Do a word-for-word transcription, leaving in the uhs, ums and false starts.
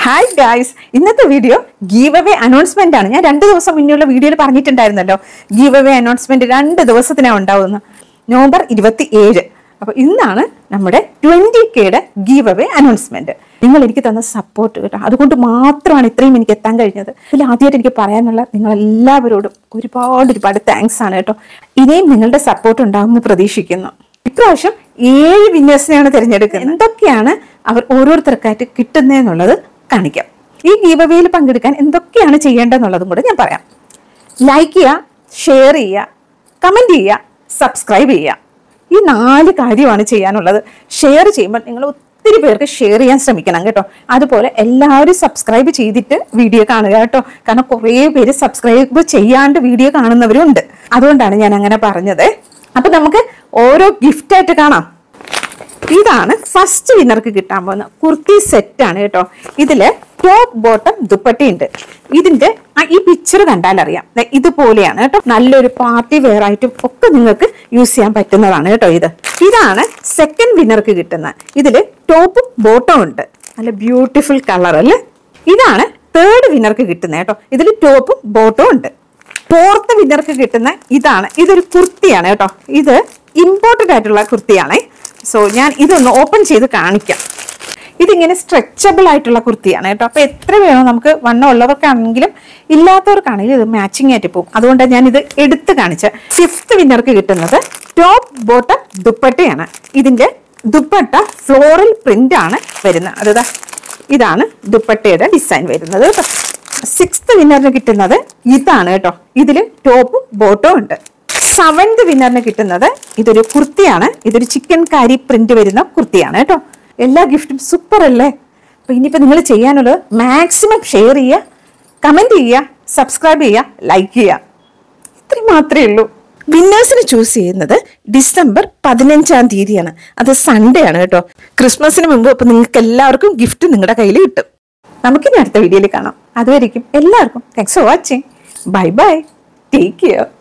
Hi guys, ഇന്നത്തെ video giveaway announcement ആണ്. ഞാൻ രണ്ട് ദിവസം മുന്നുള്ള വീഡിയോയിൽ പറഞ്ഞിട്ടുണ്ടായിരുന്നല്ലോ ഗീവ് അവേ അനൗൺസ്മെന്റ് രണ്ട് ദിവസത്തിനാണ് ഉണ്ടാവുന്നത്, നവംബർ ഇരുപത്തി ഏഴ്. അപ്പൊ ഇന്നാണ് നമ്മുടെ ട്വന്റി കെയുടെ ഗീവ് അവേ അനൗൺസ്മെന്റ്. നിങ്ങൾ എനിക്ക് തന്ന സപ്പോർട്ട് കേട്ടോ, അതുകൊണ്ട് മാത്രമാണ് ഇത്രയും എനിക്ക് എത്താൻ കഴിഞ്ഞത്. ഇതിൽ ആദ്യമായിട്ട് എനിക്ക് പറയാനുള്ള നിങ്ങൾ എല്ലാവരോടും ഒരുപാട് ഒരുപാട് താങ്ക്സ് ആണ് കേട്ടോ. ഇനിയും നിങ്ങളുടെ സപ്പോർട്ട് ഉണ്ടാകുമെന്ന് പ്രതീക്ഷിക്കുന്നു. ഇപ്രാവശ്യം ഏഴ് വിന്നേഴ്സിനെയാണ് തിരഞ്ഞെടുക്കുന്നത്. എന്തൊക്കെയാണ് അവർ ഓരോരുത്തർക്കായിട്ട് കിട്ടുന്നതെന്നുള്ളത് കാണിക്കാം. ഈ ഗീവ് അവേയിൽ പങ്കെടുക്കാൻ എന്തൊക്കെയാണ് ചെയ്യേണ്ടതെന്നുള്ളതും കൂടെ ഞാൻ പറയാം. ലൈക്ക് ചെയ്യുക, ഷെയർ ചെയ്യുക, കമന്റ് ചെയ്യുക, സബ്സ്ക്രൈബ് ചെയ്യുക. ഈ നാല് കാര്യമാണ് ചെയ്യാനുള്ളത്. ഷെയർ ചെയ്യുമ്പോൾ നിങ്ങൾ ഒത്തിരി പേർക്ക് ഷെയർ ചെയ്യാൻ ശ്രമിക്കണം കേട്ടോ. അതുപോലെ എല്ലാവരും സബ്സ്ക്രൈബ് ചെയ്തിട്ട് വീഡിയോ കാണുക കേട്ടോ. കാരണം കുറേ പേര് സബ്സ്ക്രൈബ് ചെയ്യാണ്ട് വീഡിയോ കാണുന്നവരും ഉണ്ട്. അതുകൊണ്ടാണ് ഞാൻ അങ്ങനെ പറഞ്ഞത്. അപ്പൊ നമുക്ക് ഓരോ ഗിഫ്റ്റ് ആയിട്ട് കാണാം. ഇതാണ് ഫസ്റ്റ് വിന്നർക്ക് കിട്ടാൻ പോകുന്ന കുർത്തി സെറ്റ് ആണ് കേട്ടോ. ഇതില് ടോപ്പ് ബോട്ടം ദുപ്പട്ടി ഉണ്ട്. ഇതിന്റെ ഈ പിക്ചർ കണ്ടാൽ അറിയാം, ഇതുപോലെയാണ് കേട്ടോ. നല്ലൊരു പാർട്ടി വെയർ ആയിട്ടും ഒക്കെ നിങ്ങൾക്ക് യൂസ് ചെയ്യാൻ പറ്റുന്നതാണ് കേട്ടോ. ഇത് ഇതാണ് സെക്കൻഡ് വിന്നർക്ക് കിട്ടുന്ന. ഇതില് ടോപ്പും ബോട്ടം ഉണ്ട്, നല്ല ബ്യൂട്ടിഫുൾ കളർ അല്ലേ. ഇതാണ് തേർഡ് വിന്നർക്ക് കിട്ടുന്നത് കേട്ടോ. ഇതിൽ ടോപ്പും ബോട്ടവും ഉണ്ട്. ഫോർത്ത് വിന്നർക്ക് കിട്ടുന്ന ഇതാണ്. ഇതൊരു കുർത്തിയാണ് കേട്ടോ. ഇത് ഇമ്പോർട്ടൻ്റ് ആയിട്ടുള്ള കുർത്തിയാണേ. സോ ഞാൻ ഇതൊന്ന് ഓപ്പൺ ചെയ്ത് കാണിക്കാം. ഇതിങ്ങനെ സ്ട്രെച്ചബിൾ ആയിട്ടുള്ള കുർത്തിയാണ് കേട്ടോ. അപ്പൊ എത്ര വേണോ നമുക്ക് വണ്ണം ഉള്ളവർക്കാണെങ്കിലും ഇല്ലാത്തവർക്കാണെങ്കിലും ഇത് മാച്ചിങ് ആയിട്ട് പോകും. അതുകൊണ്ടാണ് ഞാൻ ഇത് എടുത്ത് കാണിച്ചത്. ഫിഫ്ത്ത് വിന്നർക്ക് കിട്ടുന്നത് ടോപ്പ് ബോട്ടം ദുപ്പട്ടയാണ്. ഇതിന്റെ ദുപ്പട്ട ഫ്ലോറൽ പ്രിന്റ് ആണ് വരുന്നത്. അതാ ഇതാണ് ദുപ്പട്ടയുടെ ഡിസൈൻ വരുന്നത് കേട്ടോ. സിക്സ്ത് വിന്നറിന് കിട്ടുന്നത് ഇതാണ് കേട്ടോ. ഇതില് ടോപ്പും ബോട്ടവും ഉണ്ട്. സെവൻത് വിന്നറിന് കിട്ടുന്നത് ഇതൊരു കുർത്തിയാണ്. ഇതൊരു ചിക്കൻ കാരി പ്രിന്റ് വരുന്ന കുർത്തിയാണ് കേട്ടോ. എല്ലാ ഗിഫ്റ്റും സൂപ്പർ അല്ലേ. അപ്പൊ ഇനിയിപ്പോ നിങ്ങൾ ചെയ്യാനുള്ളത് മാക്സിമം ഷെയർ ചെയ്യുക, കമന്റ് ചെയ്യുക, സബ്സ്ക്രൈബ് ചെയ്യുക, ലൈക്ക് ചെയ്യുക. ഇത്രയും മാത്രമേ ഉള്ളൂ. വിന്നേഴ്സിന് ചൂസ് ചെയ്യുന്നത് ഡിസംബർ പതിനഞ്ചാം തീയതിയാണ്. അത് സൺഡേ ആണ് കേട്ടോ. ക്രിസ്മസിന് മുമ്പ് അപ്പൊ നിങ്ങൾക്ക് എല്ലാവർക്കും ഗിഫ്റ്റ് നിങ്ങളുടെ കയ്യിൽ കിട്ടും. നമുക്കിനി അടുത്ത വീഡിയോയിൽ കാണാം. അതുവരെയും എല്ലാവർക്കും thanks for watching. Bye bye, take care.